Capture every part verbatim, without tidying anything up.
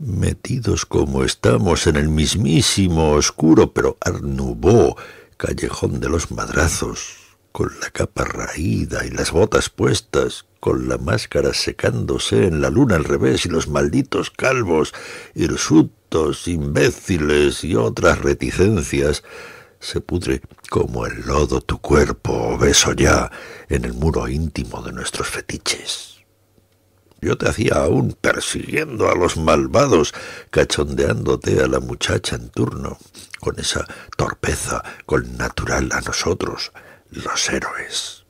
Metidos como estamos en el mismísimo oscuro, pero Art Nouveau, callejón de los madrazos, con la capa raída y las botas puestas, con la máscara secándose en la luna al revés y los malditos calvos, hirsutos, imbéciles y otras reticencias, se pudre como el lodo tu cuerpo, obeso ya, en el muro íntimo de nuestros fetiches. Yo te hacía aún persiguiendo a los malvados, cachondeándote a la muchacha en turno, con esa torpeza con natural a nosotros, los héroes.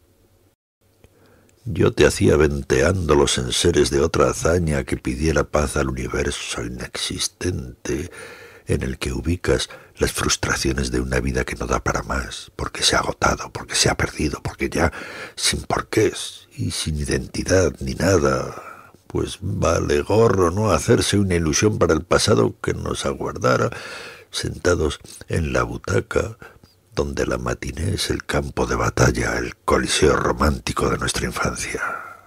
Yo te hacía venteando los enseres de otra hazaña que pidiera paz al universo inexistente, en el que ubicas las frustraciones de una vida que no da para más, porque se ha agotado, porque se ha perdido, porque ya sin porqués y sin identidad ni nada. Pues vale gorro no hacerse una ilusión para el pasado que nos aguardara, sentados en la butaca, donde la matiné es el campo de batalla, el coliseo romántico de nuestra infancia.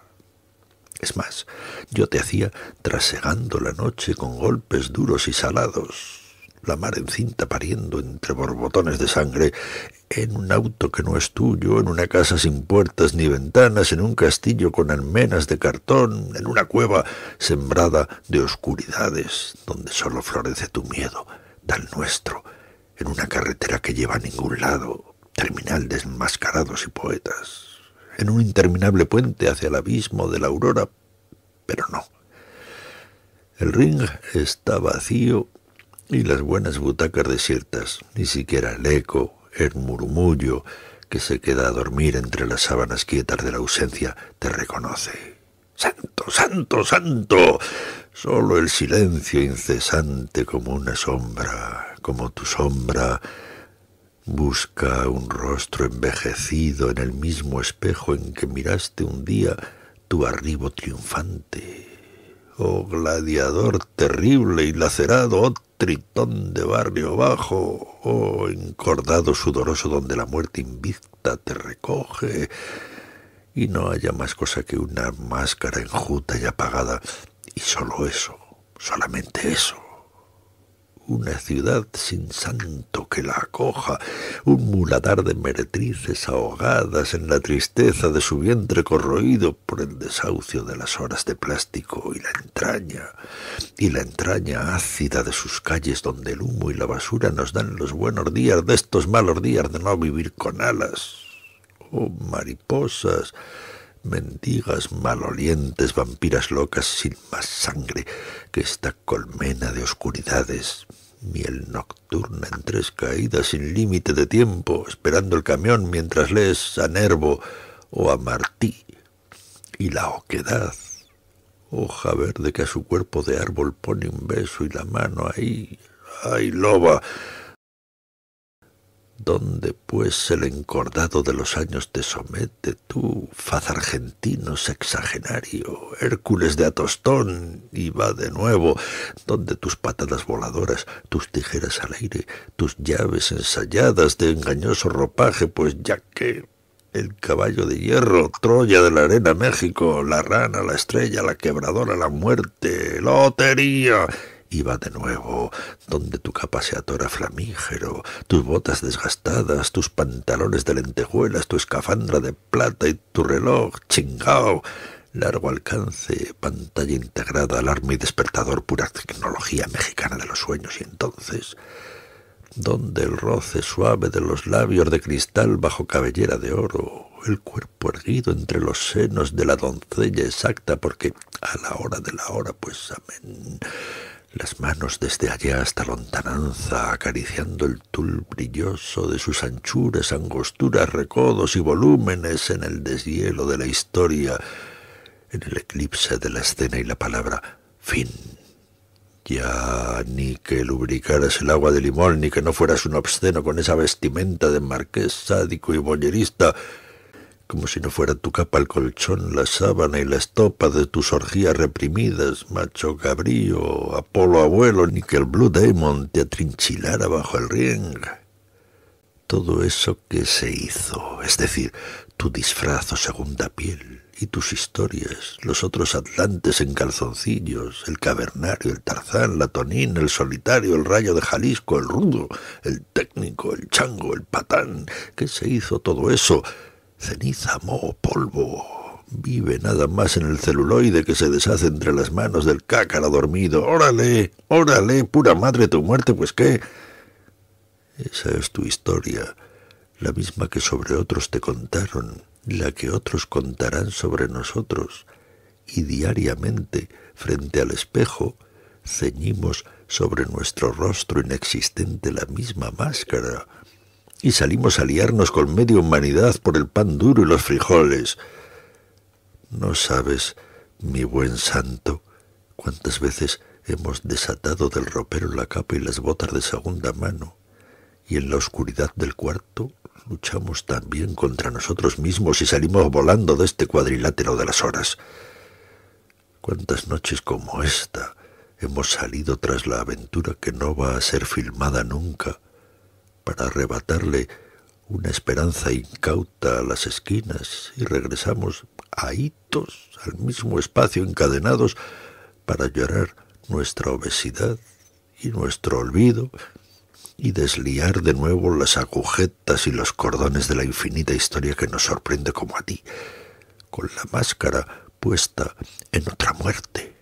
Es más, yo te hacía trasegando la noche con golpes duros y salados, la mar encinta pariendo entre borbotones de sangre, en un auto que no es tuyo, en una casa sin puertas ni ventanas, en un castillo con almenas de cartón, en una cueva sembrada de oscuridades, donde solo florece tu miedo, tal nuestro, en una carretera que lleva a ningún lado, terminal de enmascarados y poetas, en un interminable puente hacia el abismo de la aurora, pero no. El ring está vacío y las buenas butacas desiertas, ni siquiera el eco, el murmullo que se queda a dormir entre las sábanas quietas de la ausencia te reconoce. ¡Santo, santo, santo! Solo el silencio incesante como una sombra, como tu sombra, busca un rostro envejecido en el mismo espejo en que miraste un día tu arribo triunfante. Oh gladiador terrible y lacerado, oh tritón de barrio bajo, oh encordado sudoroso donde la muerte invicta te recoge, y no haya más cosa que una máscara enjuta y apagada, y solo eso, solamente eso. Una ciudad sin santo que la acoja, un muladar de meretrices ahogadas en la tristeza de su vientre corroído por el desahucio de las horas de plástico y la entraña, y la entraña ácida de sus calles donde el humo y la basura nos dan los buenos días de estos malos días de no vivir con alas. Oh mariposas, mendigas malolientes, vampiras locas sin más sangre que esta colmena de oscuridades, miel nocturna en tres caídas sin límite de tiempo, esperando el camión mientras lees a Nervo o a Martí, y la oquedad, hoja verde que a su cuerpo de árbol pone un beso y la mano ahí, ¡ay loba! ¿Dónde, pues, el encordado de los años te somete, tú, faz argentino sexagenario, Hércules de Atostón, y va de nuevo, donde tus patadas voladoras, tus tijeras al aire, tus llaves ensayadas de engañoso ropaje, pues ya que el caballo de hierro, Troya de la arena, México, la rana, la estrella, la quebradora, la muerte, lotería... Y va de nuevo, donde tu capa se atora flamígero, tus botas desgastadas, tus pantalones de lentejuelas, tu escafandra de plata y tu reloj, chingao, largo alcance, pantalla integrada, alarma y despertador, pura tecnología mexicana de los sueños. Y entonces, donde el roce suave de los labios de cristal bajo cabellera de oro, el cuerpo erguido entre los senos de la doncella exacta, porque a la hora de la hora, pues amén, las manos desde allá hasta lontananza, acariciando el tul brilloso de sus anchuras, angosturas, recodos y volúmenes en el deshielo de la historia, en el eclipse de la escena y la palabra fin. Ya ni que lubricaras el agua de limón, ni que no fueras un obsceno con esa vestimenta de marqués sádico y boyerista, como si no fuera tu capa el colchón, la sábana y la estopa de tus orgías reprimidas, macho cabrío, Apolo abuelo, ni que el Blue Demon te atrinchilara bajo el ring. Todo eso que se hizo, es decir, tu disfraz o segunda piel, y tus historias, los otros atlantes en calzoncillos, el cavernario, el Tarzán, la Tonina, el solitario, el Rayo de Jalisco, el Rudo, el técnico, el chango, el patán. ¿Qué se hizo todo eso? Ceniza, moho, polvo. Vive nada más en el celuloide que se deshace entre las manos del cácara dormido. ¡Órale! ¡Órale! ¡Pura madre tu muerte! ¿Pues qué? Esa es tu historia, la misma que sobre otros te contaron, la que otros contarán sobre nosotros, y diariamente, frente al espejo, ceñimos sobre nuestro rostro inexistente la misma máscara, y salimos a liarnos con media humanidad por el pan duro y los frijoles. No sabes, mi buen santo, cuántas veces hemos desatado del ropero la capa y las botas de segunda mano, y en la oscuridad del cuarto luchamos también contra nosotros mismos y salimos volando de este cuadrilátero de las horas. Cuántas noches como esta hemos salido tras la aventura que no va a ser filmada nunca, para arrebatarle una esperanza incauta a las esquinas, y regresamos ahitos al mismo espacio, encadenados, para llorar nuestra obesidad y nuestro olvido, y desliar de nuevo las agujetas y los cordones de la infinita historia que nos sorprende como a ti, con la máscara puesta en otra muerte.